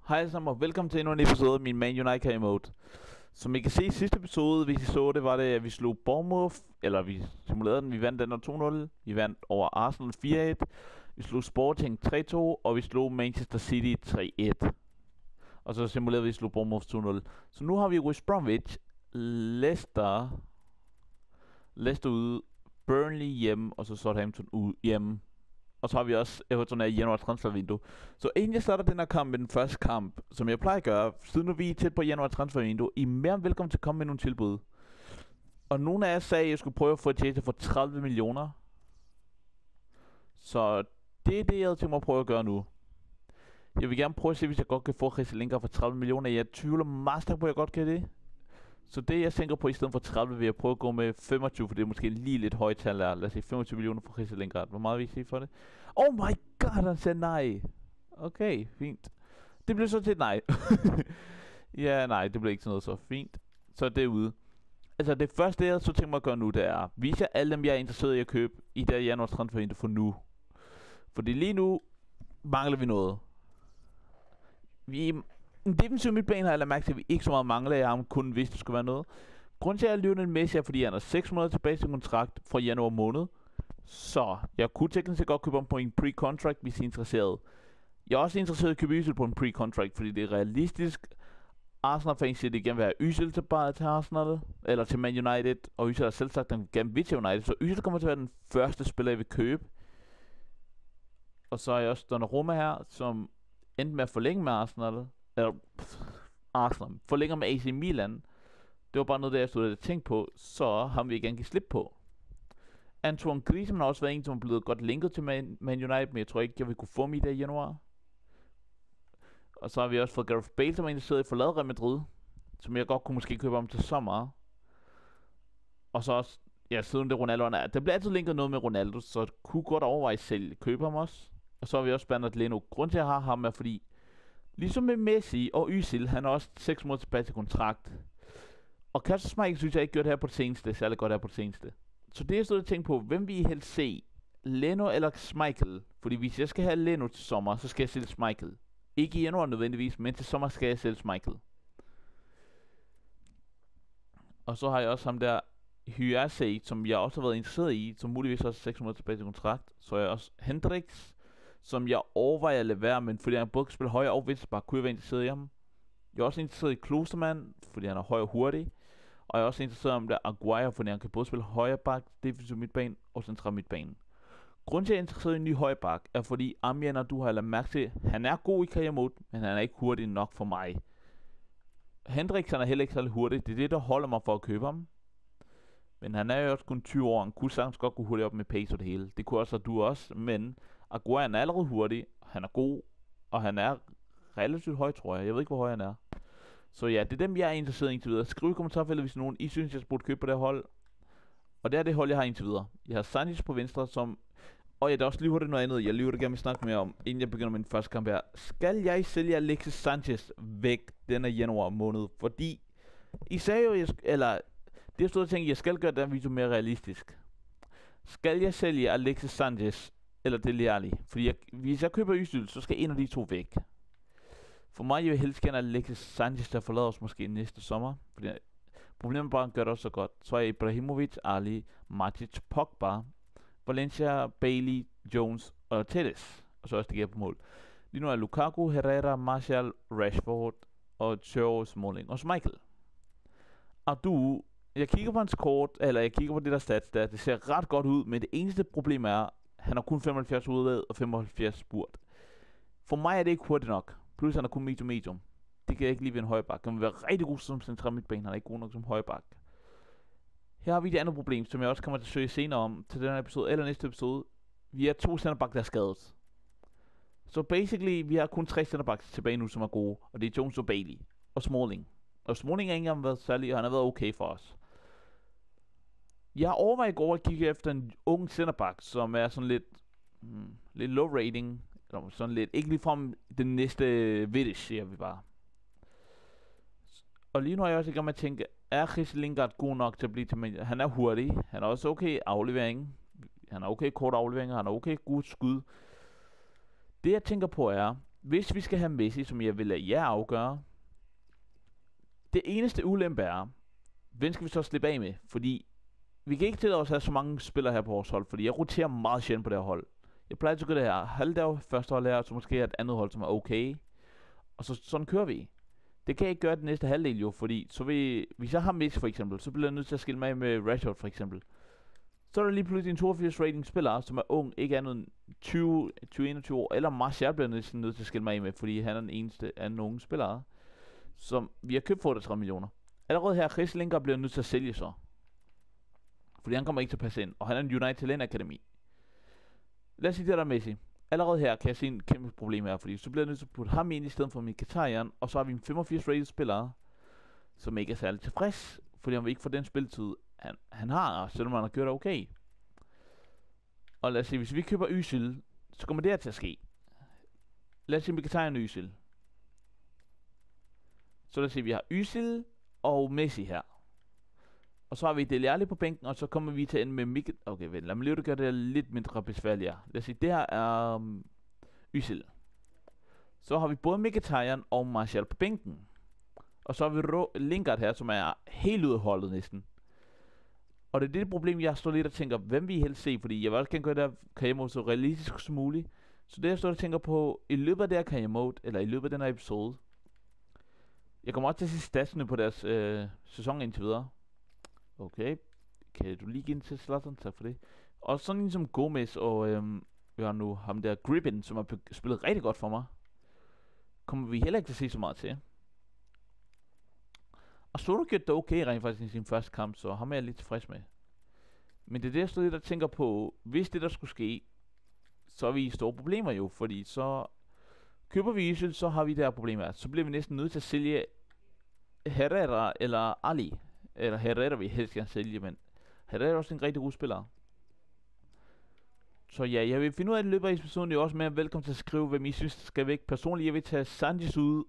Hej alle sammen og velkommen til endnu en episode af min Man United Mode. Som I kan se i sidste episode, hvis I så det, var det at vi slog Bournemouth, eller vi simulerede den, vi vandt den 2-0, vi vandt over Arsenal 4-1, vi slog Sporting 3-2, og vi slog Manchester City 3-1. Og så simulerede vi slog Bournemouth 2-0. Så nu har vi West Bromwich, Leicester ude, Burnley hjemme, og så Southampton ude hjemme. Og så har vi også Everton i januar transfervindue. Så inden jeg starter den her kamp med den første kamp, som jeg plejer at gøre, siden nu vi er tæt på januar transfervindue, I er mere end velkommen til at komme med nogle tilbud. Og nogle af jer sagde, at jeg skulle prøve at få et for 30 millioner. Så det er det, jeg havde tænkt mig at prøve at gøre nu. Jeg vil gerne prøve at se, hvis jeg godt kan få Jesse Lingard for 30 millioner. Jeg tvivler meget stærkt på, at jeg godt kan det. Så det jeg tænker på i stedet for 30, vil jeg prøve at gå med 25, for det er måske lige lidt højt tal der. Lad os se, 25 millioner for Jesse Lingard. Hvor meget vil I sige for det? Oh my god, han sagde nej. Okay, fint. Det blev så til et nej. Ja, nej, det blev ikke sådan noget så fint. Så det er ude. Altså det første jeg så tænker mig at gøre nu, det er vise alle dem jeg er interesseret i at købe i det januar transfervindue for nu. Fordi lige nu mangler vi noget. En defensiv midtbane har jeg lagt mærke til, at vi ikke så meget mangler. Jeg har kun vidst, det skulle være noget. Grunden til at jeg Lionel Messi er, fordi han er 6 måneder tilbage til kontrakt fra januar måned. Så jeg kunne teknisk set godt købe ham på en pre-contract, hvis I er interesseret. Jeg er også interesseret i at købe Özil på en pre-contract, fordi det er realistisk. Arsenal-fans siger, at det gerne vil have Özil til Arsenal, eller til Man United. Og Özil har selv sagt, at han gerne vil til United. Så Özil kommer til at være den første spiller, jeg vil købe. Og så er jeg også Donnarumma her, som endte med at forlænge med Arsenal. Arsenal forlænger med AC Milan. Det var bare noget, der jeg stod og tænkte på. Så har vi gerne give slip på. Antoine Griezmann har også været en, som er blevet godt linket til Man United, men jeg tror ikke, jeg vil kunne få mig i det i januar. Og så har vi også fået Gareth Bale, som er interesseret i at forlade Real Madrid, som jeg godt kunne måske købe om til sommer. Og så også, ja, siden det Ronaldo er, der bliver altid linket noget med Ronaldo, så det kunne godt overveje selv købe ham også. Og så har vi også Bernard Leno. Grunden til at jeg har ham er fordi, ligesom med Messi og Özil, han er også 6 måneder tilbage til kontrakt. Og Kasper Schmeichel synes jeg ikke gjort det her på det seneste, særlig godt her på det seneste. Så det jeg stod og tænkte på, hvem vil I helst se? Leno eller Schmeichel? Fordi hvis jeg skal have Leno til sommer, så skal jeg sælge Schmeichel. Ikke i januar nødvendigvis, men til sommer skal jeg sælge Schmeichel. Og så har jeg også ham der Hyase, som jeg også har været interesseret i, som muligvis også 6 måneder tilbage til kontrakt. Så er jeg også Hendrix, som jeg overvejer at lade være, men fordi han både kan spille højre og venstre bak, kunne jeg være interesseret i ham. Jeg er også interesseret i Klostermann, fordi han er høj og hurtig. Og jeg er også interesseret om der Aguirre, fordi han kan både spille højre bak, defensiv midtbane og central midtbane. Grunden til at jeg er interesseret i en ny højre bak, er fordi Amien, du har lagt mærke til, han er god i karrieremode, men han er ikke hurtig nok for mig. Hendrix er heller ikke særlig hurtig, det er det der holder mig for at købe ham. Men han er jo også kun 20 år, han kunne sagtens godt gå hurtigt op med pace og det hele. Det kunne også du også, men Aguirre er allerede hurtig, han er god, og han er relativt høj, tror jeg. Jeg ved ikke, hvor høj han er. Så ja, det er dem, jeg er interesseret i indtil videre. Skriv i kommentarfeltet, hvis nogen I synes, jeg burde købe på det hold. Og det er det hold, jeg har indtil videre. Jeg har Sanchez på venstre, som... Og ja, der er også lige hurtigt noget andet, jeg lige gerne vil snakke mere om, inden jeg begynder min første kamp her. Skal jeg sælge Alexis Sanchez væk denne januar måned? Fordi I sagde jo, eller det jeg stod og tænkte, jeg skal gøre den video mere realistisk. Skal jeg sælge Alexis Sanchez eller Dele Alli? Fordi hvis jeg køber Özil, så skal en af de to væk. For mig, jeg vil helst gerne Alexis Sanchez, der forlader os måske næste sommer. Fordi problemet bare gør det også så godt. Så er Ibrahimovic, Ali, Matic, Pogba, Valencia, Bailey, Jones og Telles. Og så også det giver på mål. Lige nu er Lukaku, Herrera, Martial, Rashford og Joe Smalling og Schmeichel. Og jeg kigger på hans kort, eller jeg kigger på det der stats der. Det ser ret godt ud, men det eneste problem er, han har kun 75 udladet og 75 spurt. For mig er det ikke hurtigt nok. Plus han er kun medium. Det kan jeg ikke lide ved en højbak. Han vil være rigtig god som central midtbane. Han er ikke god nok som højbak. Her har vi det andet problem, som jeg også kommer til at søge senere om til den her episode eller næste episode. Vi er 2 centerback, der er skadet. Så basically, vi har kun 3 centerbacks tilbage nu, som er gode. Og det er Jones og Bailey. Og Smalling. Og Smalling har ikke engang været særlig, og han har været okay for os. Jeg overvejer går at kigge efter en ung centerback, som er sådan lidt low rating. Eller sådan lidt, ikke ligefrem den næste Vidic, siger vi bare. Og lige nu er jeg også i gang med at tænke, er Jesse Lingard god nok til at blive til mig? Han er hurtig, han er også okay aflevering, han er okay kort afleveringer, han er okay god skud. Det jeg tænker på er, Hvis vi skal have Messi, som jeg vil lade jer afgøre, det eneste ulempe er, hvem skal vi så slippe af med? Fordi vi kan ikke til at have så mange spillere her på vores hold, fordi jeg roterer meget sjældent på det her hold. Jeg plejer til at gøre det her halvdag første hold her, så måske et andet hold, som er okay. Og sådan kører vi. Det kan jeg ikke gøre den næste halvdel jo, fordi hvis jeg har Messi for eksempel, så bliver jeg nødt til at skille mig af med Rashford for eksempel. Så er der lige pludselig en 82 rating spiller, som er ung, ikke andet end 20-21 år, eller Martial bliver nødt til at skille mig af med, fordi han er den eneste af nogle spillere, som vi har købt for 30 millioner. Allerede her, Chris Lingard bliver nødt til at sælge så. Fordi han kommer ikke til at passe ind, og han er en United Talent Akademi. Lad os sige det der Messi. Allerede her kan jeg se en kæmpe problem her, fordi så bliver jeg nødt til at putte ham ind i stedet for Mkhitaryan, og så har vi en 85 rated spiller, som ikke er særlig tilfreds, fordi han vil ikke få den spilletid, han har, selvom han har gjort det okay. Og lad os se, hvis vi køber Özil, så kommer det her til at ske. Lad os se, Mkhitaryan og Özil. Så lad os se, vi har Özil og Messi her. Og så har vi Dele Alli på bænken, og så kommer vi til at ende med Mkhitaryan. Okay, vent, lad mig lige gøre det lidt mindre besværligere. Lad os se, det her er Özil. Så har vi både Mkhitaryan og Martial på bænken. Og så har vi Lingard her, som er helt ude af holdet næsten. Og det er det problem, jeg står lidt og tænker, hvem vi helst se, fordi jeg vil også gerne gøre det her career mode så realistisk som muligt. Så det jeg står og tænker på, i løbet af det her career mode, eller i løbet af den her episode, jeg kommer også til at se statsene på deres sæson indtil videre. Okay, kan du lige give den til Zlatan? Tak for det. Og sådan en som Gomez, og vi har nu ham der Gribbin, som har spillet rigtig godt for mig, kommer vi heller ikke til at se så meget til. Og Soto gjorde det okay rent faktisk i sin første kamp, så ham er jeg lidt tilfreds med. Men det er det, jeg stod lidt og tænker på, hvis det der skulle ske, så er vi i store problemer jo, fordi så køber vi Özil, så har vi det her problem her. Så bliver vi næsten nødt til at sælge Herrera eller Ali. Eller Herrera vil jeg helst gerne sælge, men Herrera er også en rigtig god spiller. Så ja, jeg vil finde ud af, at det løber i episoden, jo også med velkommen til at skrive, hvem I synes skal væk. Personligt, jeg vil tage Sanchez ud,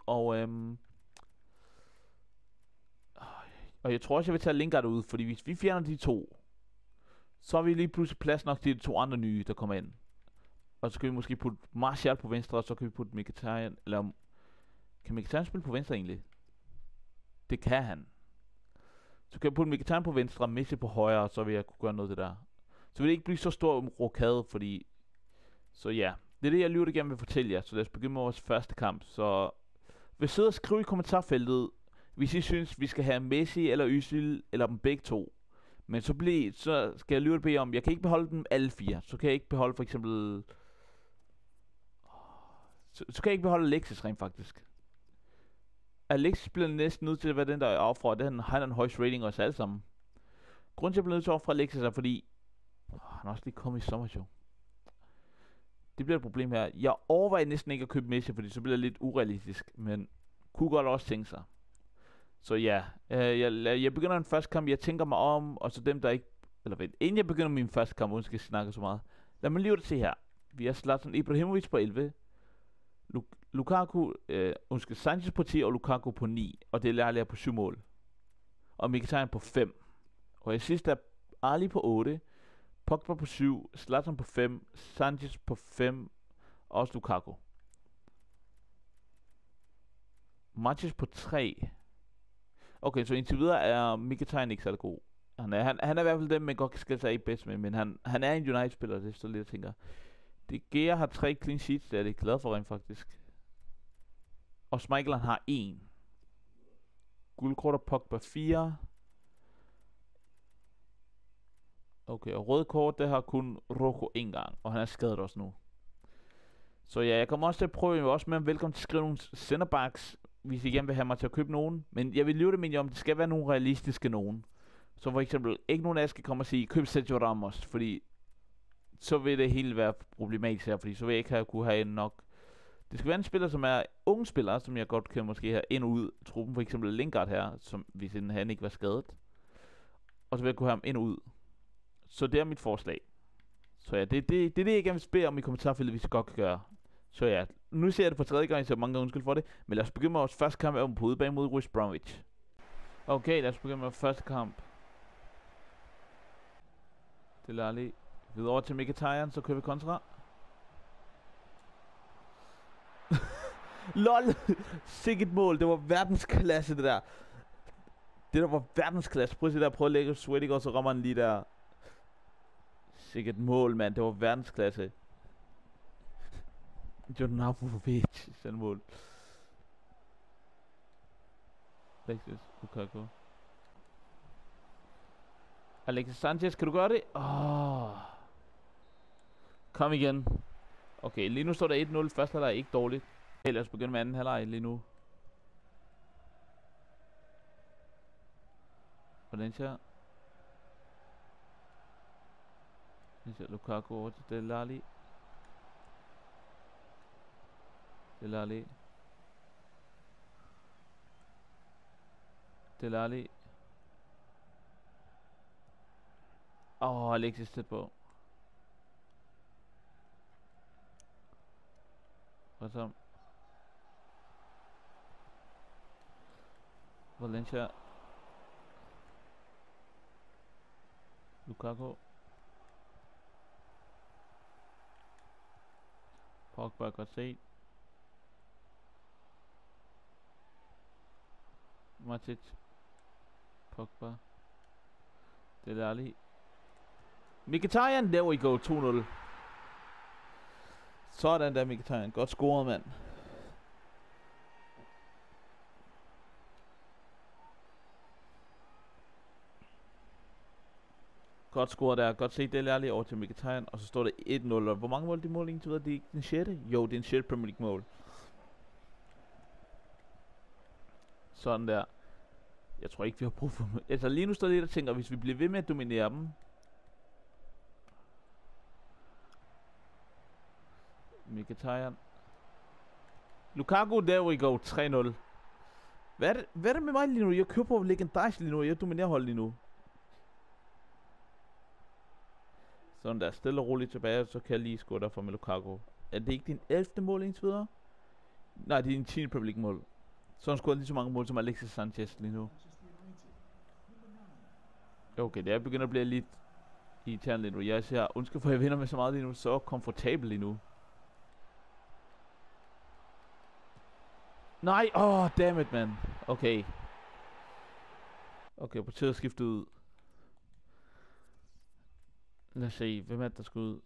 og jeg tror også, jeg vil tage Lingard ud, fordi hvis vi fjerner de to, så har vi lige pludselig plads nok til de to andre nye, der kommer ind. Og så kan vi måske putte Martial på venstre, og så kan vi putte Mkhitaryan, eller kan Mkhitaryan spille på venstre egentlig? Det kan han. Så kan jeg putte Mkhitaryan på venstre, Messi på højre, så vil jeg kunne gøre noget af det der. Så vil det ikke blive så stor rokade, fordi... Så ja, det er det, jeg lige gerne vil fortælle jer. Så lad os begynde med vores første kamp. Så vil sidde og skrive i kommentarfeltet, hvis I synes, vi skal have Messi eller Özil, eller dem begge to. Men så skal jeg lige bede om, jeg kan ikke beholde dem alle fire. Så kan jeg ikke beholde for eksempel... Så kan jeg ikke beholde Alexis rent faktisk. Alexis bliver næsten nødt til at være den, der er offret. Han har en højst rating også alle sammen. Grunden til, at jeg bliver nødt til at offre Alexis er, fordi... han er også lige kommet i sommer, jo. Det bliver et problem her. Jeg overvejer næsten ikke at købe Messi, fordi så bliver det lidt urealistisk. Men kunne godt også tænke sig. Så ja, jeg begynder en første kamp, jeg tænker mig om, og så dem, der ikke... Eller vent, inden jeg begynder min første kamp, uden skal jeg snakke så meget. Lad mig lige se her. Vi har Zlatan Ibrahimovic på 11. Sanchez på 10 og Lukaku på 9. Og det er Lærlig på 7 mål. Og Mkhitaryan på 5. Og jeg sidst er Ali på 8. Pogba på 7. Zlatan på 5. Sanchez på 5. Og også Lukaku. Matches på 3. Okay, så indtil videre er Mkhitaryan ikke særlig god. Han er i hvert fald dem, man godt skal sig ikke bedst med. Men han er en United-spiller, det står lidt og tænker. De Gea har 3 clean sheets, det er jeg glad for rent faktisk. Og Schmeichel har 1. Guldkort og Pogba 4. Okay, og rød kort, det har kun Rojo 1 gang. Og han er skadet også nu. Så ja, jeg kommer også til at prøve også med velkommen til at skrive nogle centerbacks, hvis I gerne vil have mig til at købe nogen. Men jeg vil lyve det med om, det skal være nogle realistiske nogen. Så for eksempel, ikke nogen af jer skal komme og sige, køb Sergio Ramos, fordi så vil det hele være problematisk her, fordi så vil jeg ikke kunne have nok. Det skal være en spiller, som er unge spillere, som jeg godt kan måske have ind og ud. Truppen for eksempel Lingard her, som hvis han ikke var skadet. Og så vil jeg kunne have ham ind og ud. Så det er mit forslag. Så ja, det er det, jeg gerne vil spørge om i kommentarfeltet, hvis I godt kan gøre. Så ja, nu ser jeg det for tredje gang, så mange gange undskyld for det. Men lad os begynde med vores første kamp på udebane mod West Bromwich. Okay, lad os begynde med vores første kamp. Det lader lige videre over til Mkhitaryan, så kører vi kontra. LOL! Sikkert mål. Det var verdensklasse, det der. Det der var verdensklasse. Prøv at se der. Prøv at lægge sweaty, og så rammer han lige der. Sikkert mål, mand. Det var verdensklasse. Jordan Abramovich. Sådan mål. Alexis Lukaku. Alexis Sanchez, kan du gøre det? Kom igen. Okay, lige nu står der 1-0. Første halvleg er ikke dårligt. Hey, lad os begynde med anden halvleg lige nu. Valencia. Lukaku over til Dele Alli. Dele Alli. Dele Alli. Alexis tæt på. Hvad så? Valencia. Lukaku. Pogba godt set. Matic. Pogba. Dele Alli. Mkhitaryan, there we go, 2-0. Sådan der, Mkhitaryan. Godt scoret, mand. Godt scoret der. Godt set Dele Alli over til Mkhitaryan. Og så står det 1-0. Og hvor mange mål de mål egentlig? Det er ikke den 6. Jo, det er en 6 Premier League mål. Sådan der. Jeg tror ikke, vi har brug for dem. Altså lige nu står det lidt og tænker, hvis vi bliver ved med at dominere dem. Mkhitaryan. Lukaku, there we go. 3-0. Hvad er det med mig lige nu? Jeg kører på legendarisk lige nu. Jeg dominerer hold lige nu. Sådan der, stille og roligt tilbage, så kan jeg lige score derfor med Lukaku. Er det ikke din 11. mål indtil videre? Nej, det er din 10. Premier League mål. Så han scorer lige så mange mål som Alexis Sanchez lige nu. Okay, det er begyndt at blive lidt irriterende lige nu. Jeg siger, undskyld for at jeg vinder med så meget lige nu, så komfortabel lige nu. Nej, dammit, man. Okay. Okay, på tid at skifte ud. Lad os se, hvem er det, der skal ud?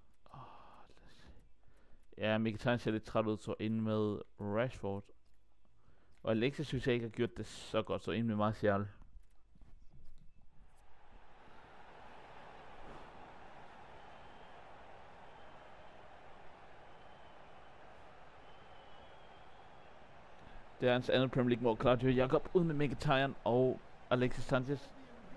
Ja, Mkhitaryan ser lidt træt ud, så ind med Rashford. Og Alexis synes jeg ikke har gjort det så godt, så ind med Martial. Det er hans andet Premier League mål. Claudio Jakob ud med Mkhitaryan og Alexis Sanchez.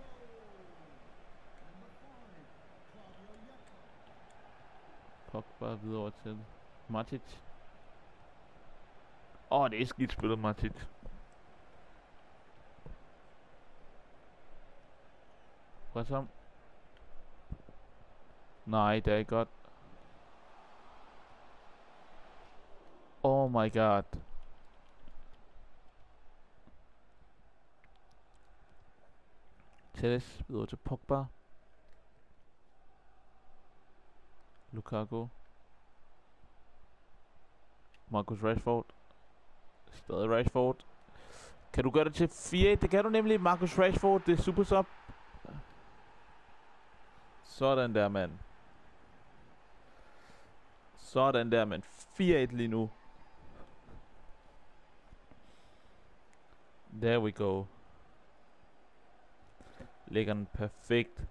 Pogba videre over til Matic. Det er skidt spillet, Matic. Hvad så? Nej, det er ikke godt. Oh my god. Telles videre til Pogba. Lukaku. Marcus Rashford. Stadig Rashford. Kan du gøre det til 4? Det kan du nemlig, Marcus Rashford. Det er super sub. Sådan der, mand. Sådan der, mand. 4-1 lige nu. There we go. Lægger den perfekt.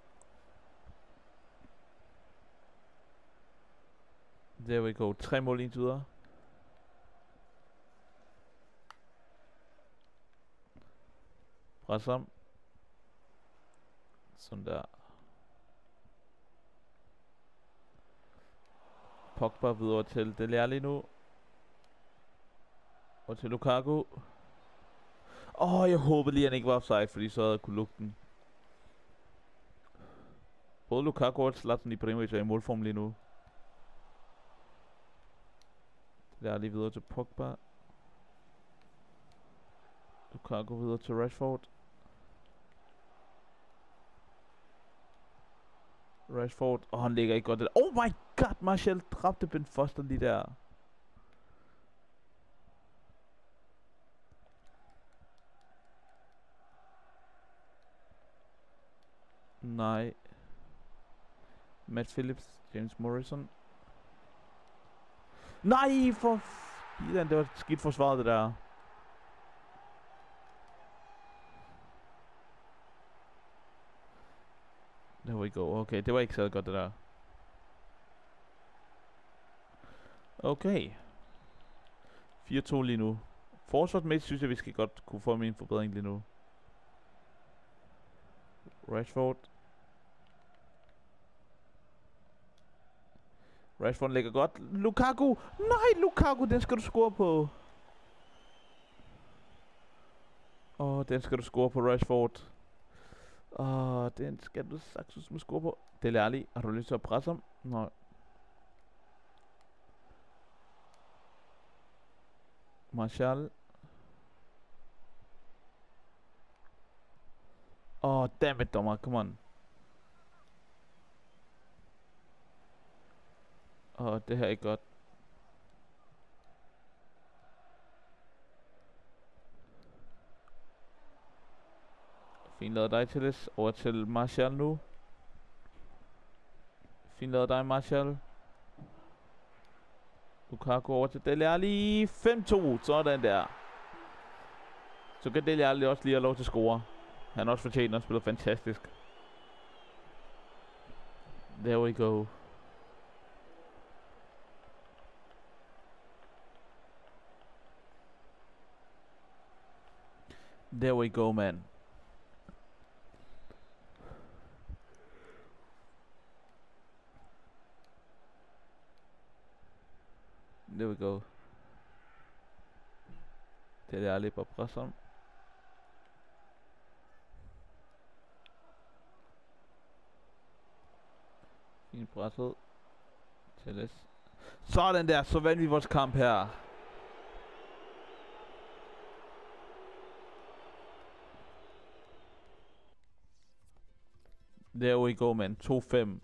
There we go. 3 mål indtil videre. Pres om. Sådan der. Pogba videre til Dele Alli nu. Og til Lukaku. Jeg håbede lige, han ikke var offside, fordi så havde jeg kunne lukke den. Både Lukaku og Zlatan Ibrahimovic er i målform lige nu. Dele Alli videre til Pogba. Lukaku videre til Rashford. Rashford. Han ligger ikke godt der. Oh my god, Martial dræbte Ben Foster lige der. Nej. Matt Phillips, James Morrison. Nej, for filan, det var skidt forsvaret, det der. There we go. Okay, det var ikke så godt, det der. Okay. 4-2 lige nu. Forsvarsmæssigt synes jeg, vi skal godt kunne få en forbedring lige nu. Rashford. Rashford lægger godt. Lukaku! Nej, Lukaku, den skal du score på. Den skal du score på, Rashford. Den skal du sagtens score på. Dele Alli, har du lyst til at presse ham? Nej. Martial. Dammit, dommer, come on. Det her er ikke godt. Fint lavet dig til det. Over til Martial nu. Fint lavet dig, Martial. Lukaku over til Dele Alli. 5-2. Sådan der. Så kan Dele Alli også lige have lov til at score. Han har også fortjent at spille fantastisk. There we go. There we go, man. There we go. Det er lidt på pressen. Fint presset. Telles. Sådan der, så vandt vi vores kamp her. There we go, man. 2-5.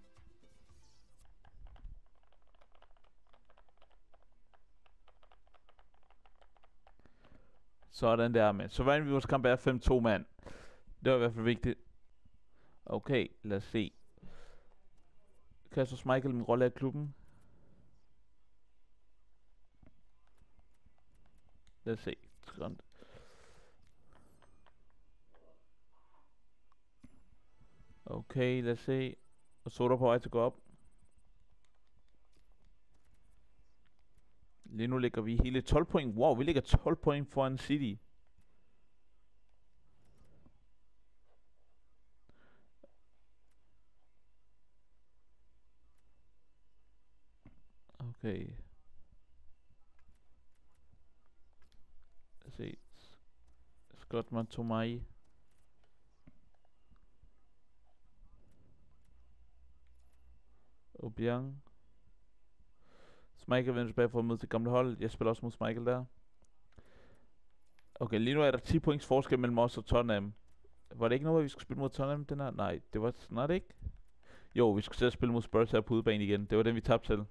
Sådan der, mand. Så vandt vi vores kamp er 5-2, mand. Det var i hvert fald vigtigt. Okay, lad os se. Kasper Schmeichel, min rolle af klubben. Lad os se. Okay, lad os se. Og så er der på vej til at gå op. Lige nu ligger vi hele 12 point. Wow, vi ligger 12 point foran City. Okay. Lad os se. Scottman Tomai. Obiang. Schmeichel vender tilbage for at møde til gamle hold. Jeg spiller også mod Schmeichel der. Okay, lige nu er der 10 points forskel mellem os og Tottenham. Var det ikke noget, at vi skulle spille mod Tottenham den her? Nej, det var snart ikke. Jo, vi skulle til at spille mod Spurs her på udebane igen. Det var den, vi tabte til.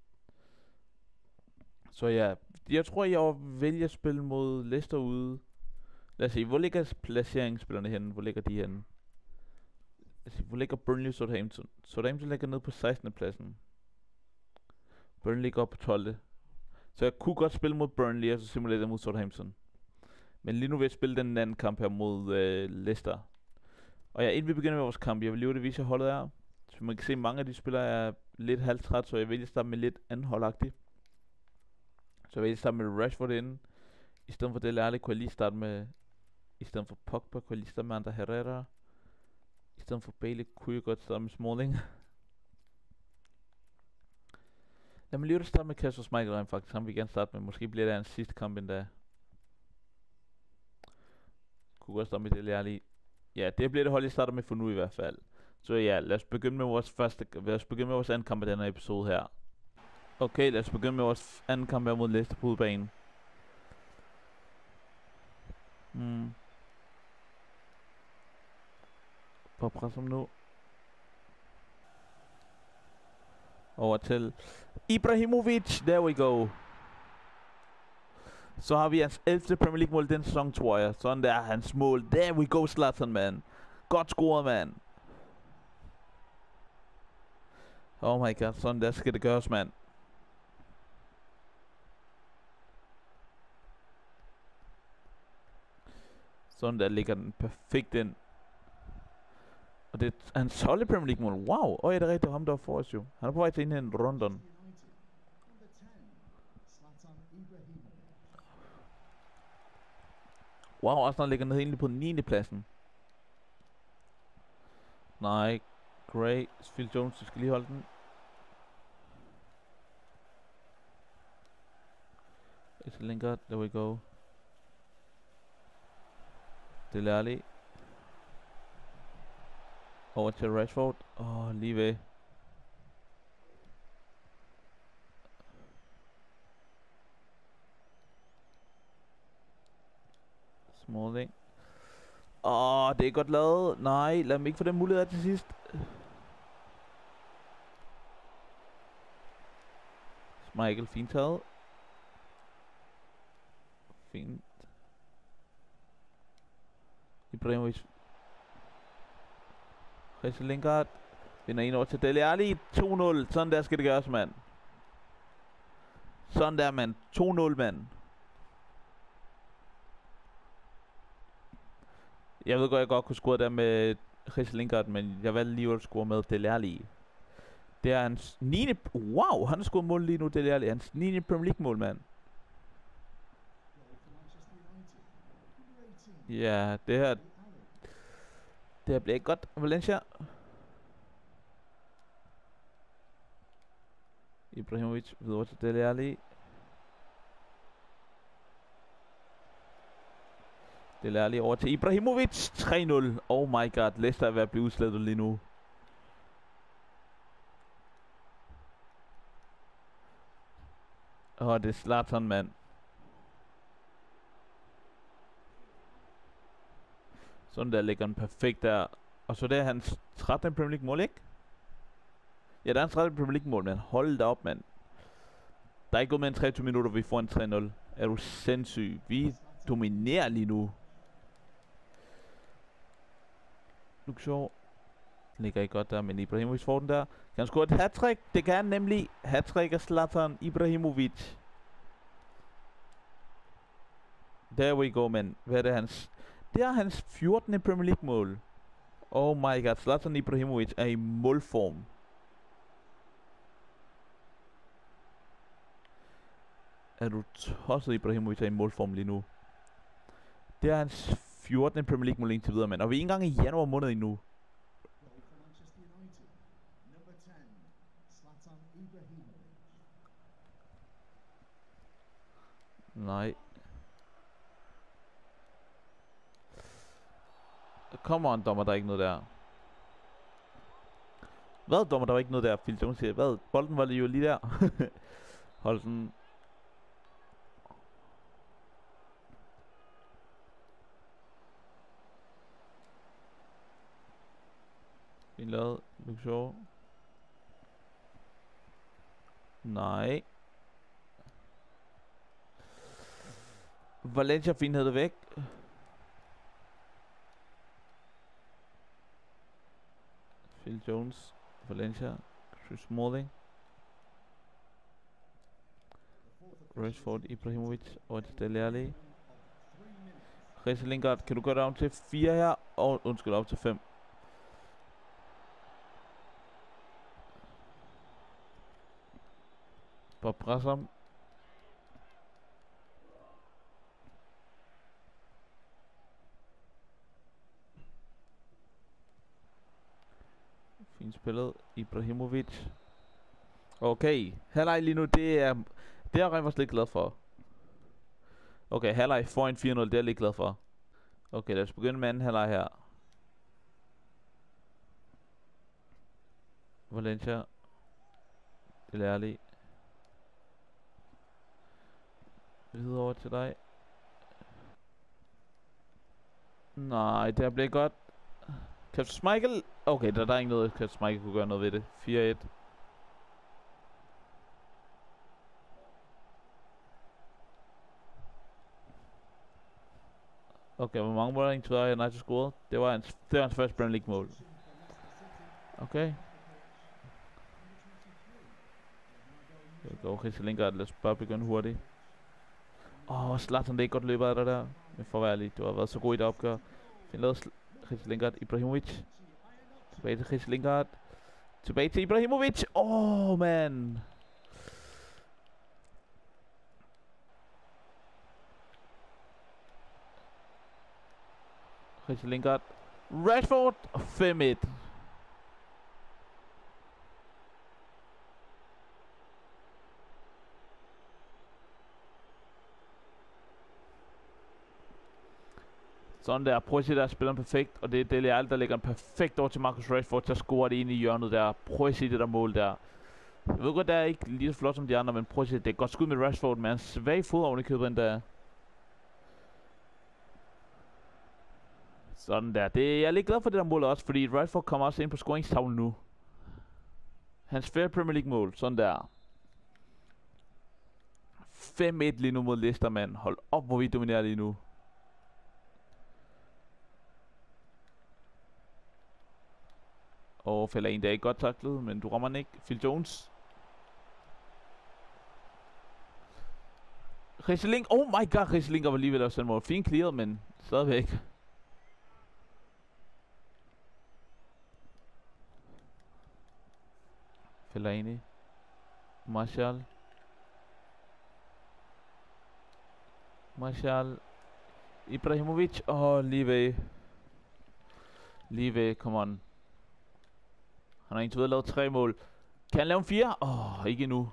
Så ja, jeg tror, jeg vælger at spille mod Leicester ude. Lad os se, hvor ligger placeringsspillerne henne? Hvor ligger de henne? Lad os se, hvor ligger Burnley og Southampton? Southampton ligger nede på 16. pladsen. Burnley ligger op på 12. Så jeg kunne godt spille mod Burnley, og så simulere mod Southampton. Men lige nu vil jeg spille den anden kamp her mod Leicester. Og inden vi begynder med vores kamp, jeg vil lige vise, holdet er. Så man kan se, at mange af de spillere er lidt halvtræt, så jeg vælger at starte med lidt anden holdagtigt. Så jeg vælger at starte med Rashford inden. I stedet for Dele Alli kunne jeg lige starte med... I stedet for Pogba kunne jeg lige starte med Ander Herrera. I stedet for Bailey kunne jeg godt starte med Smalling. Lad mig lige starte med Kasper Schmeichel rent faktisk. Han vil gerne starte med. Måske bliver det en sidste kamp endda. Kunne godt starte med Dele Alli. Ja, det bliver det hold, jeg starter med for nu i hvert fald. Så ja, lad os begynde med vores anden kamp af denne episode her. Okay, lad os begynde med vores anden kamp her mod Leicester på udebanen. På pressom nu. Over til Ibrahimovic. There we go. Så har vi hans 11. Premier League mål den sæson, tror jeg. Sådan der hans mål. There we go, Zlatan, man. Godt scoret, man. Oh my god, sådan der skal det gøres, mand. Sådan der ligger den perfekt ind. Og det er hans 12. Premier League mål. Wow, ja, det er rigtigt, ham der var for os jo. Han er på vej til at indhente London. Wow, Arsenal ligger ned egentlig på 9. pladsen. Nej, Gray, Phil Jones, du skal lige holde den. It's Lingard, there we go. Dele Alli. Over til Rashford. Lige ved. Smalling. Det er godt lavet. Nej, lad mig ikke få den mulighed til sidst. Michael, fint taget. Fint. Ibrahimovic. Jesse Lingard. Vinder en over til Dele Alli. 2-0. Sådan der skal det gøres, mand. Sådan der, mand. 2-0, mand. Jeg ved godt, jeg godt kunne score der med Jesse Lingard, men jeg valgte lige at score med Dele Alli. Det er hans 9. Wow, han har scoret mål lige nu, Dele Alli. Hans 9. Premier League mål, mand. Ja, det her bliver ikke godt. Valencia. Ibrahimovic videre til Dele Alli. Dele Alli over til Ibrahimovic. 3-0. Oh my god, Leicester er ved at blive udslettet lige nu. Det er Zlatan, mand. Sådan der ligger den perfekt der. Og så det er hans 13. Premier League mål, ikke? Ja, der er en 13. Premier League mål, men hold da op, mand. Der er ikke gået med en 23 minutter, vi får en 3-0. Er du sindssyg? Vi dominerer lige nu. Luke Shaw ligger ikke godt der, men Ibrahimovic får den der. Kan han score et hattrick? Det kan han nemlig. Hattrick af Zlatan Ibrahimovic. There we go, man. Hvad er det hans? Det er hans 14. Premier League mål. Oh my god, Zlatan Ibrahimovic er i målform. Er du tosset? Ibrahimovic er i målform lige nu. Det er hans 14. Premier League mål indtil videre, mand. Og vi er ikke engang i januar måned endnu. Nej. Come on, dommer, der er ikke noget der. Hvad, dommer, der var ikke noget der? Phil Jones siger, hvad? Bolden var jo lige der. Hold sådan. Fint lavet. Luke Shaw. Nej. Valencia fint havde det væk. Phil Jones. Valencia. Chris Smalling. Rashford, Ibrahimovic og Dele Alli. Jesse Lingard, kan du gå down til 4 her? Og undskyld, op til 5. Bare pres ham. Fint spillet. Ibrahimovic. Okay. Halvleg lige nu, det er jeg rent lidt glad for. Okay, halvleg foran 4-0, det er jeg lidt glad for. Okay, lad os begynde med anden halvleg her. Valencia. Dele Alli. Videre over til dig. Nej, det her bliver godt. Kasper Schmeichel. Okay, der er ikke noget, Kasper Schmeichel kunne gøre noget ved det. 4-1. Okay, hvor mange mål er indtil videre, United scoret? Det var hans første Premier League mål. Okay. Det går Christian Lingard. Lad os bare begynde hurtigt. Zlatan, det er ikke godt løbet af dig der. Men for at være ærlig, du har været så god i det opgør. Find lavet Christian Lingard. Ibrahimovic. Tilbage til Christian Lingard. Tilbage til Ibrahimovic. Man. Christian Lingard. Rashford. 5-1. Sådan der. Prøv at se, der spiller perfekt. Og det er Dele Alli, der lægger en perfekt over til Marcus Rashford til at score det ind i hjørnet der. Prøv at se det der mål der. Jeg ved godt, det er ikke lige så flot som de andre, men prøv at se, det er godt skud med Rashford, med en svag fod oven i købet endda. Sådan der. Jeg er lidt glad for det der mål også, fordi Rashford kommer også ind på scoringstavlen nu. Hans fjerde Premier League mål. Sådan der. 5-1 lige nu mod Leicester, mand. Hold op, hvor vi dominerer lige nu. Fælder en, der er ikke godt taklet, men du rammer den ikke. Phil Jones. Christian Lingard. Oh my god, Christian Lingard var lige ved at sende mål. Fint clearet, men stadigvæk. Fellaini. Martial. Ibrahimovic. Lige ved. Come on. Han har indtil videre lavet 3 mål. Kan han lave en 4? Ikke endnu.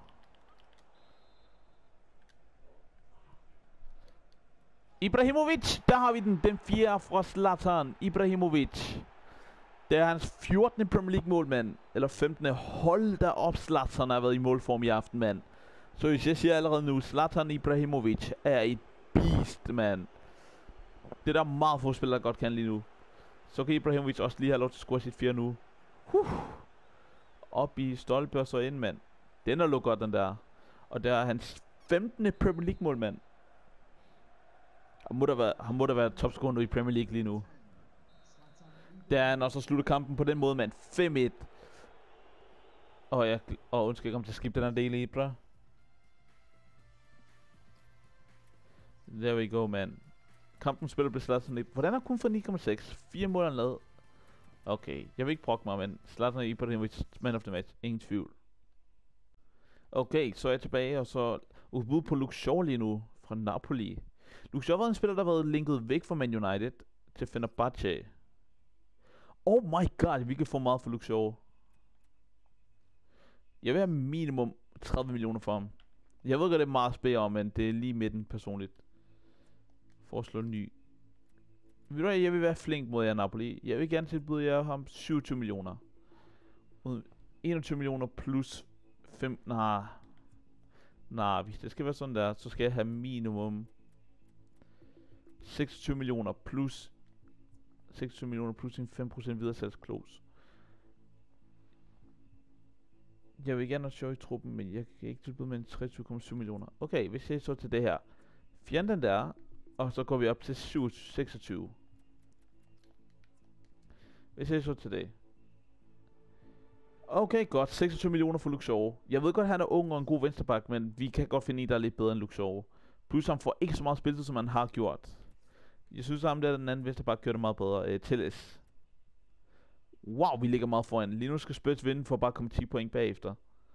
Ibrahimovic. Der har vi den. Den 4 fra Zlatan. Ibrahimovic. Det er hans 14. Premier League mål, mand. Eller 15. Hold da op, Zlatan har været i målform i aften, mand. Så hvis jeg siger allerede nu, Zlatan Ibrahimovic er et beast, mand. Det er der meget få spillere, der godt kan lige nu. Så kan Ibrahimovic også lige have lov til at score sit 4 nu. Op i stolpe og så ind, mand. Den er lukket godt, den der. Og det er hans 15. Premier League mål, mand. Han må da være topscorer nu i Premier League lige nu. Der er han også sluttet kampen på den måde, mand. 5-1. Undskyld, jeg kom til at skifte den her del i, bro. There we go, man. Kampen spiller blev Zlatan. Hvordan har kun fået 9,6? 4 mål han lavet. Okay, jeg vil ikke brokke mig, men Zlatan Ibrahimovic, man of the match. Ingen tvivl. Okay, så er jeg tilbage, og så udbud på Luke Shaw lige nu fra Napoli. Luke Shaw var en spiller, der har været linket væk fra Man United til Fenerbahce. Oh my god, vi kan få meget for Luke Shaw. Jeg vil have minimum 30 millioner for ham. Jeg ved godt, det er meget spære om, men det er lige midten personligt. Foreslå ny. Ved du hvad, jeg vil være flink mod jer, Napoli. Jeg vil gerne tilbyde jer ham 27 millioner. 21 millioner plus 5... hvis det skal være sådan der, så skal jeg have minimum 26 millioner plus 26 millioner plus en 5% videresalgsklause. Jeg vil gerne have Shaw i truppen, men jeg kan ikke tilbyde med en 23,7 millioner. Okay, hvis jeg så til det her. Fjern den der, og så går vi op til 26. Hvis jeg så til det. Okay, godt. 26 millioner for Luke Shaw. Jeg ved godt, at han er ung og en god venstreback, men vi kan godt finde en, der er lidt bedre end Luke Shaw. Plus han får ikke så meget spilletid, som han har gjort. Jeg synes, at den anden venstreback kørte meget bedre. Telles. Wow, vi ligger meget foran. Lige nu skal Spurs vinde for at bare komme 10 point bagefter.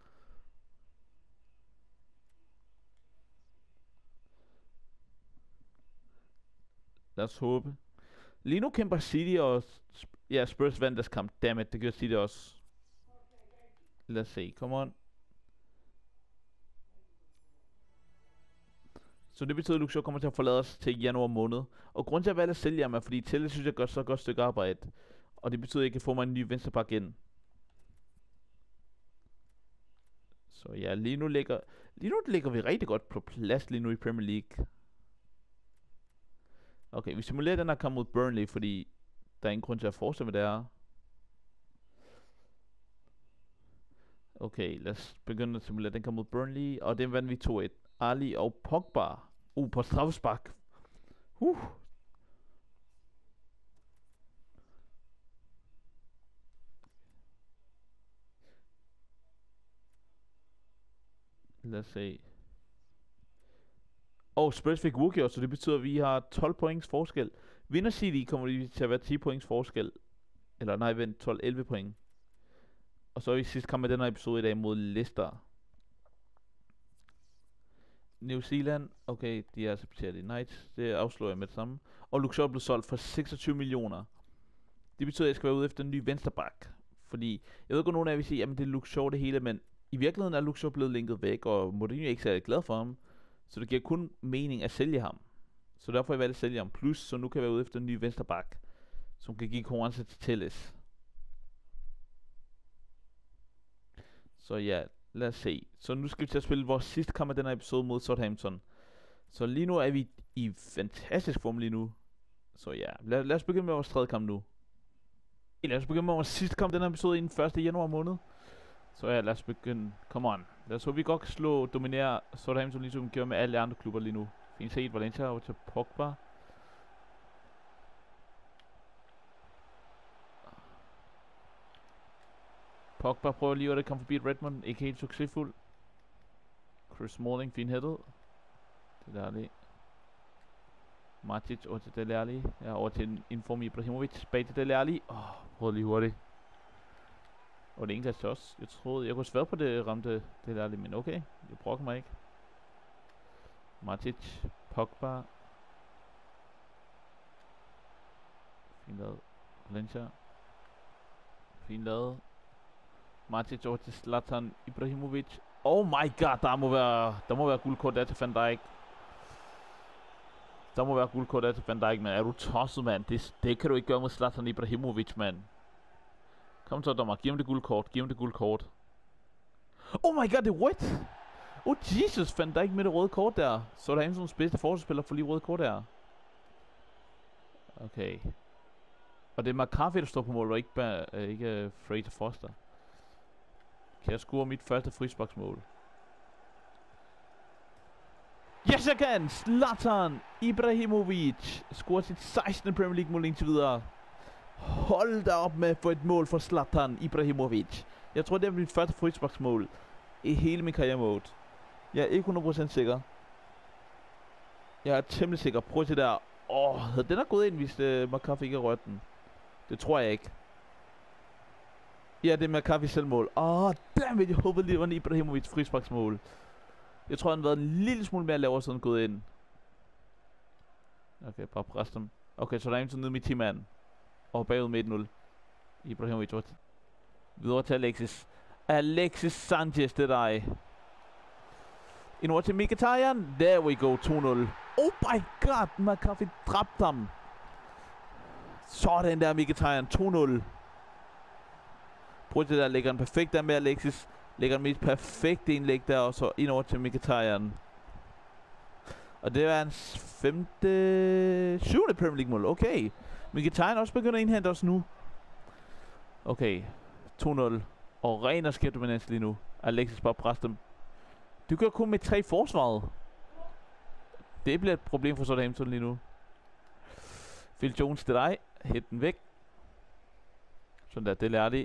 Lad os håbe. Lige nu kæmper City og... Ja, Spurs vandt deres kamp. Dammit, det gør City også. Lad os se, come on. Så det betyder, at Luke Shaw kommer til at forlade os til januar måned. Og grunden til at valge at sælge ham er, fordi Telles synes jeg gør så godt stykke arbejde. Og det betyder, at jeg kan få mig en ny venstreback ind. Så ja, lige nu ligger vi rigtig godt på plads lige nu i Premier League. Okay, vi simulerer den her kamp mod Burnley, fordi der er ingen grund til at fortsætte med det her. Okay, lad os begynde at simulere den kamp mod Burnley. Og den vandt vi 2-1. Ali og Pogba. På straffespark. Lad os se. Spurs fik uafgjort, så det betyder, at vi har 12 points forskel. Vinder City kommer de til at være 10 points forskel. Eller nej, vent, 12-11 point. Og så er vi sidst kamp med den her episode i dag mod Leicester. New Zealand, okay, de er accepteret i Knights. Det afslår jeg med det samme. Og Luke Shaw blev solgt for 26 millioner. Det betyder, at jeg skal være ude efter en ny venstreback. Fordi, jeg ved godt, nogen af jer vil sige, jamen det er Luke Shaw det hele, men i virkeligheden er Luke Shaw blevet linket væk, og Mourinho er ikke særlig glad for ham. Så det giver kun mening at sælge ham. Så derfor har jeg valgt at sælge ham. Plus, så nu kan jeg være ude efter en ny venstreback, som kan give konkurrence til Telles. Så ja, lad os se. Så nu skal vi til at spille vores sidste kamp af den her episode mod Southampton. Så lige nu er vi i fantastisk form lige nu. Så ja, lad os begynde med vores tredje kamp nu. Lad os begynde med vores sidste kamp den her episode i den 1. januar måned. Så ja, lad os begynde. Come on. Lad os håbe, vi godt kan dominere Southampton, ligesom vi gjorde med alle andre klubber lige nu. Fint set, Valencia over til Pogba. Pogba prøver lige at komme forbi et Redmond. Ikke helt succesfuld. Chris Smalling, fint hættet. Det er lige. Matic over til Dele Alli. Ja, over til en inform Ibrahimovic. Bag til Dele Alli. Prøv lige hurtigt. Og det er en til os. Jeg troede, jeg kunne svære på det ramte Dele Alli, men okay. Jeg brokker mig ikke. Matic. Pogba. Fint lavet. Valencia. Fint lavet. Matic over til Zlatan Ibrahimovic. Oh my god, der må være guldkort der til Van Dijk. Der må være guldkort der til Van Dijk, man. Er du tosset, mand? Det kan du ikke gøre med Zlatan Ibrahimovic, mand. Kom så, dommer. Giv ham det guldkort. Giv ham det guldkort. Oh my god, det er rødt. Oh Jesus, Van Dijk med det røde kort der. Så er der en sådan bedste forsvarsspiller for lige røde kort der. Okay. Og det er McCarthy, der står på mål, og ikke Fraser Foster. Kan jeg score mit første frisparksmål? Yes, jeg kan! Zlatan Ibrahimovic scorer sit 16. Premier League mål indtil videre. Hold da op med for et mål for Zlatan Ibrahimovic. Jeg tror, det er mit første frisparksmål i hele min karriere-mode. Jeg er ikke 100% sikker. Jeg er temmelig sikker. Prøv til der. Den er gået ind, hvis McCarthy ikke har rørt den. Det tror jeg ikke. Ja, det er McCarthy selvmål. Dammit, jeg håbede lige, det var en Ibrahimovic frisparksmål. Jeg tror, han har været en lille smule mere lavere, så han gået ind. Okay, bare pres dem. Okay, så der er en nede med 10 mand. Og bagud med 1-0. Ibrahimovic videre til Alexis. Alexis Sanchez, det er dig. Ind over til Mkhitaryan. There we go, 2-0. Oh my god, McCarthy dræbte ham. Sådan der, Mkhitaryan, 2-0. Prøv til der, lægger en perfekt der med Alexis. Lægger en mest perfekte indlæg der, og så ind over til Mkhitaryan. Og det er hans 7. Premier League mål, okay. Mkhitaryan også begynder at indhente os nu. Okay, 2-0. Og ren og skær dominans lige nu. Alexis bare presser dem. Du gør kun med 3 forsvaret. Det bliver et problem for Southampton lige nu. Phil Jones til dig. Hit den væk. Sådan der, det lærer de.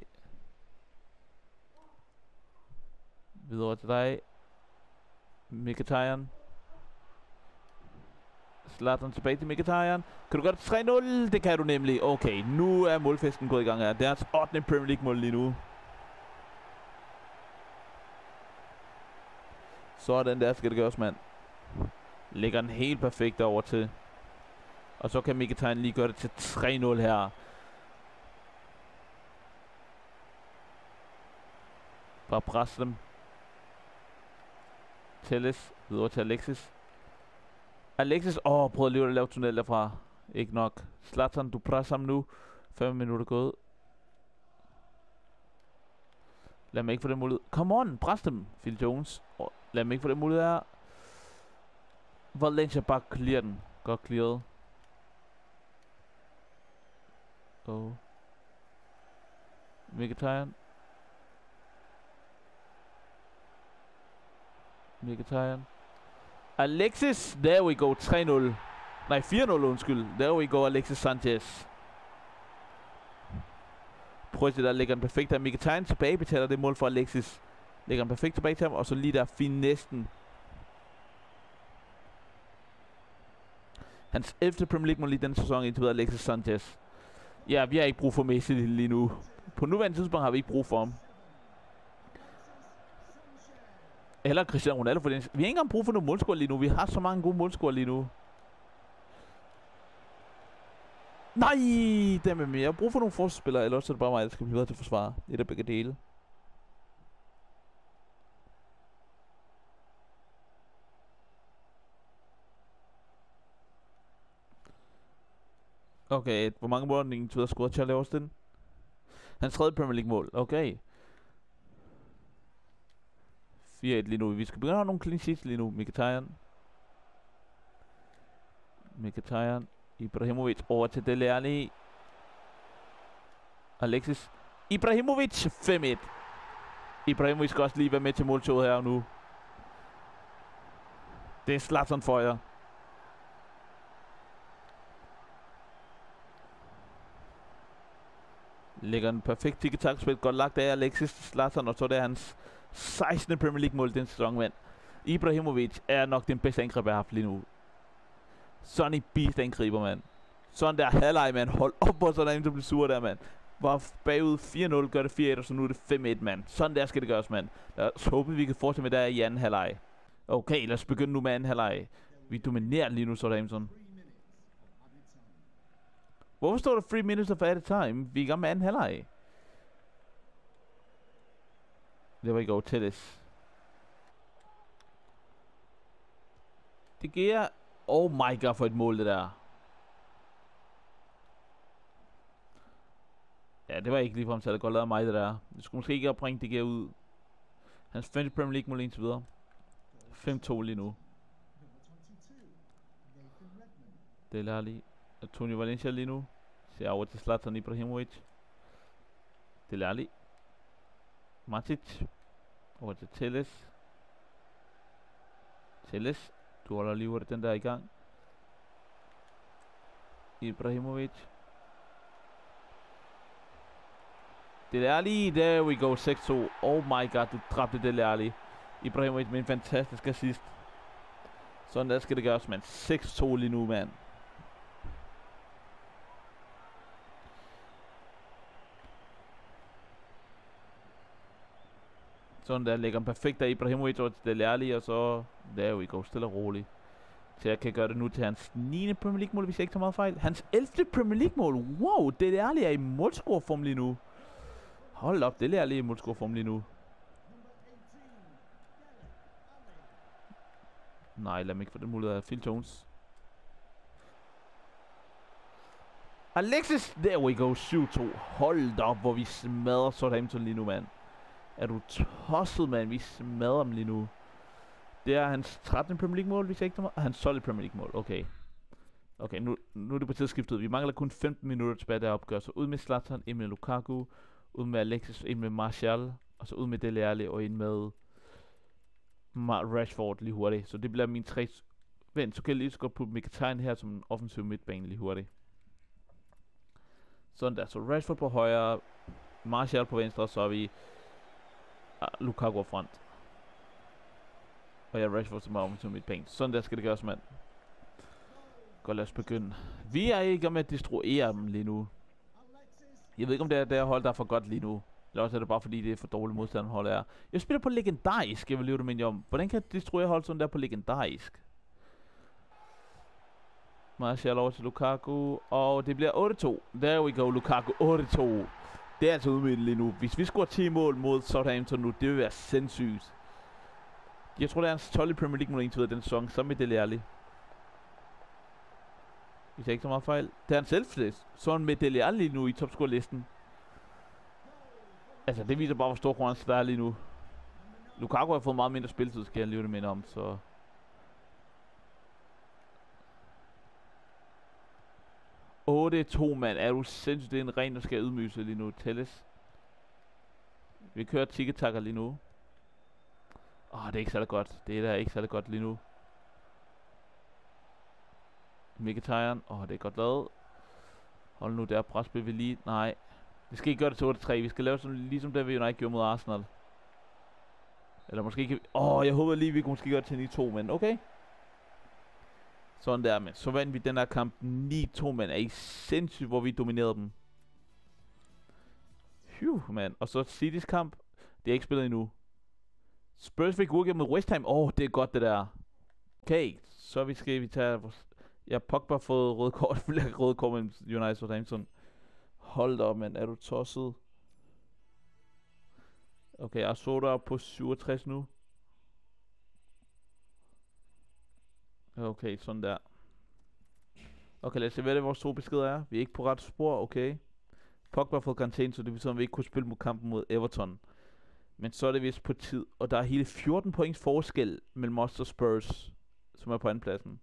Videre til dig. Mkhitaryan. Zlatan tilbage til Mkhitaryan. Kan du gøre det 3-0? Det kan du nemlig. Okay, nu er målfesten gået i gang her. Det er hans 8. Premier League mål lige nu. Sådan der skal det gøres, mand. Lægger den helt perfekt over til. Og så kan Mkhitaryan lige gøre det til 3-0 her. Bare presse dem. Telles. Videre til Alexis. Alexis. Prøv lige at lave tunnel derfra. Ikke nok. Zlatan, du presser ham nu. 5 minutter gået. Lad mig ikke få den mulighed. Come on, pres dem. Phil Jones. Lad mig ikke få den mulighed her. Valencia bare clear den. Godt clearet. Mkhitaryan. Mkhitaryan. Alexis. There we go. 3-0. Nej, 4-0 undskyld. There we go, Alexis Sanchez. Prøv at se, der ligger en perfekt der. Mkhitaryan tilbage betaler det mål for Alexis. Lægger den perfekt tilbage til ham, og så lige der finessen. Hans 11. Premier League mål i denne sæson indtil videre Alexis Sanchez. Ja, vi har ikke brug for Messi lige nu. På nuværende tidspunkt har vi ikke brug for ham. Eller Cristiano Ronaldo for den. Vi har ikke engang brug for nogle målscorer lige nu. Vi har så mange gode målscorer lige nu. Nej, dem er mere. Jeg har brug for nogle forsvarsspillere, eller også er det bare mig, der skal blive bedre til at forsvare. Det er begge dele. Okay, hvor mange mål har den til at score Charlie Austin? Hans 3. Premier League mål, okay. 4-1 lige nu. Vi skal begynde at have nogle clean sheets lige nu. Mkhitaryan. Ibrahimovic over til Dele Alli. Alexis. Ibrahimovic 5-1. Ibrahimovic skal også lige være med til målshowet her nu. Det er Zlatan for jer. Lægger en perfekt tiki-taka-spil. Godt lagt af Alexis Zlatan, og så er det hans 16. Premier League mål den sæson, mand. Ibrahimovic er nok den bedste angriber, jeg har haft lige nu. Sonny Beast angriber, mand. Sådan der halvleg, mand. Hold op, og så er der en, der bliver sur der, mand. Var bagud 4-0, gør det 4-1, og så nu er det 5-1, mand. Sådan der skal det gøres, mand. Lad os håbe, vi kan fortsætte med der i anden halvleg. Okay, lad os begynde nu med anden halvleg. Vi dominerer lige nu, Southampton. Hvorfor står der 3 minutes of at a time? Vi er i gang med anden halvleg. Det var ikke over Telles. Det giver... Oh my god, for et mål det der. Ja, det var ikke ligefrem så det godt lavet af mig det der. Det skulle måske ikke bringe det giver ud. Hans 5. Premier League mål indtil videre. 5-2 lige nu. Dele Alli. Antonio Valencia lige nu. Ser over til Zlatan Ibrahimovic. Dele Alli. Matic. Over til Telles. Du holder lige hurtigt den der i gang. Ibrahimovic. Dele Alli. There we go. 6-2. Oh my god, du dræbte Dele Alli. Ibrahimovic med en fantastisk assist. Sådan der skal det gøres, mand. 6-2 lige nu, mand. Sådan der lægger en perfekt af Ibrahimovic over til Dele Alli, og så there we go, stille og roligt. Så jeg kan gøre det nu til hans 9. Premier League mål, hvis jeg ikke tager meget fejl. Hans 11. Premier League mål. Wow, Dele Alli er i målscoreform lige nu. Hold op, Dele Alli er i målscoreform lige nu. Nej, lad mig ikke få den mulighed af Phil Jones. Alexis, there we go, 7-2. Hold op, hvor vi smadrer Southampton lige nu, mand. Er du tosset, mand? Vi smadrer dem lige nu. Det er hans 13. Premier League mål, hvis jeg ikke tager meget. Hans 12. Premier League mål, okay. Okay, nu er det på tidsskiftet. Vi mangler kun 15 minutter tilbage der opgør. Så ud med Zlatan, ind med Lukaku, ud med Alexis, ind med Martial, og så ud med Dele Alli og ind med Rashford lige hurtigt. Så det bliver min 3. Vent, så kan jeg lige så godt putte Mkhitaryan her som en offensiv midtbane lige hurtigt. Sådan der, så Rashford på højre, Martial på venstre, og så er vi Lukaku front. Og jeg Rashford som er offensiv midtbane. Sådan der skal det gøres, mand. Godt, lad os begynde. Vi er ikke med at destruere dem lige nu. Jeg ved ikke om det er det hold der er for godt lige nu. Eller også er det bare fordi det er for dårligt modstanderhold er. Jeg spiller på legendarisk, jeg vil lige minde om. Hvordan kan jeg destruere hold sådan der på legendarisk? Martial over til Lukaku. Og det bliver 8-2. There we go, Lukaku. 8-2. Det er altså udmiddeligt lige nu. Hvis vi scorer 10 mål mod Southampton nu, det vil være sindssygt. Jeg tror det er hans 12. Premier League mål indtil videre den sæson, sammen med Dele Alli. Hvis jeg ikke så meget fejl. Det er han selv sådan med Dele Alli nu i topscore-listen. Altså det viser bare hvor stor konkurrence der er lige nu. Lukaku har fået meget mindre spilletid, skal jeg lige det minde om, så 8-2, mand. Er du sindssygt? Det er en ren, der skal ydmyge lige nu. Telles. Vi kører tiki-taka lige nu. Det er ikke særlig godt. Det er da ikke særlig godt lige nu. Mkhitaryan. Det er godt lavet. Hold nu der. Presspil vi lige. Nej. Vi skal ikke gøre det til 8-3. Vi skal lave sådan ligesom det, vi United gjorde mod Arsenal. Eller måske kan vi... jeg håber lige, vi kunne måske gøre til 9-2, men okay. Sådan der, men så vandt vi den her kamp 9-2, men er I sindssygt, hvor vi dominerede dem. Man. Og så City's kamp. Det er ikke spillet endnu. Spurs fik uafgjort med West Ham. Det er godt det der. Okay, så skal vi tage... Pogba har fået røde kort. Flere røde kort med United og Southampton. Hold da op, mand. Er du tosset? Okay, jeg så der på 67 nu. Okay, sådan der. Okay, lad os se, hvad det vores to beskeder er. Vi er ikke på ret spor, okay. Pogba har fået karantæne, så det betyder, at vi ikke kunne spille mod kampen mod Everton. Men så er det vist på tid, og der er hele 14 points forskel mellem os og Spurs, som er på andenpladsen.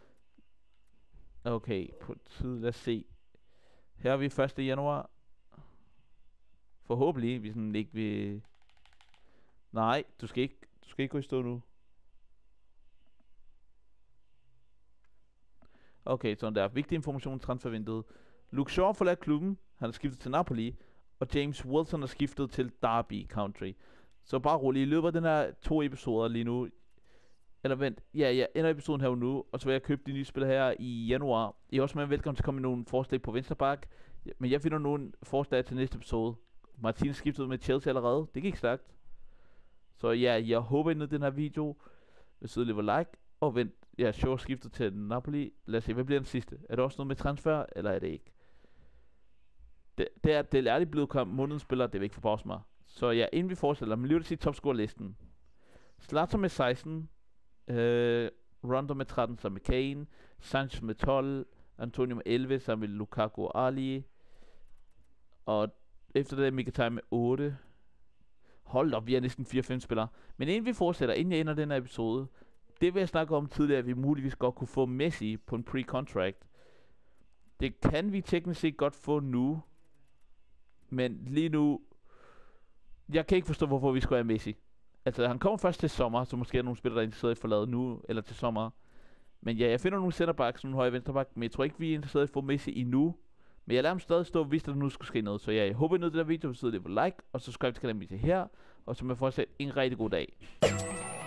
Okay, på tid, lad os se. Her er vi 1. januar. Forhåbentlig, vi sådan ikke vil... Nej, du skal ikke gå i stå nu. Okay, sådan der. Vigtig information i transfervinduet. Luke Shaw forladt klubben. Han er skiftet til Napoli. Og James Wilson er skiftet til Derby County. Så bare rolig. I løbet af den her 2 episoder lige nu. Eller vent. Ja, jeg ender episoden her nu. Og så vil jeg købe de nye spil her i januar. I er også med velkommen til at komme med nogle forslag på venstreback. Men jeg finder nogle forslag til næste episode. Martin skiftede med Chelsea allerede. Det gik stærkt. Så ja, jeg håber, I nød den her video. Hvis I lever like. Og vent. Ja, Shaw skiftet til Napoli. Lad os se, hvad bliver den sidste? Er det også noget med transfer, eller er det ikke? Det er ærligt blevet kommet månedens spiller, det vil ikke forbavse mig. Så ja, inden vi fortsætter, men lige vil sige topscore-listen. Zlatan med 16, Rondo med 13 sammen med Kane, Sanchez med 12, Antonio med 11 sammen med Lukaku og Ali. Og efter det er Mkhitaryan med 8. Hold op, vi er næsten 4-5 spillere. Men inden vi fortsætter, inden jeg ender den her episode, det vil jeg snakke om tidligere, at vi muligvis godt kunne få Messi på en pre-contract. Det kan vi teknisk set godt få nu. Men lige nu, jeg kan ikke forstå, hvorfor vi skulle have Messi. Altså, han kommer først til sommer, så måske er nogle spillere, der er interesseret i at forlade nu, eller til sommer. Men ja, jeg finder nogle centerbacks, nogle høje venstreback, men jeg tror ikke, vi er interesseret i at få Messi endnu. Men jeg lader ham stadig stå, hvis der nu skulle ske noget. Så ja, jeg håber, I nød den her video, så det på like, og subscribe til kanalen her. Og så må jeg fortsætte en rigtig god dag.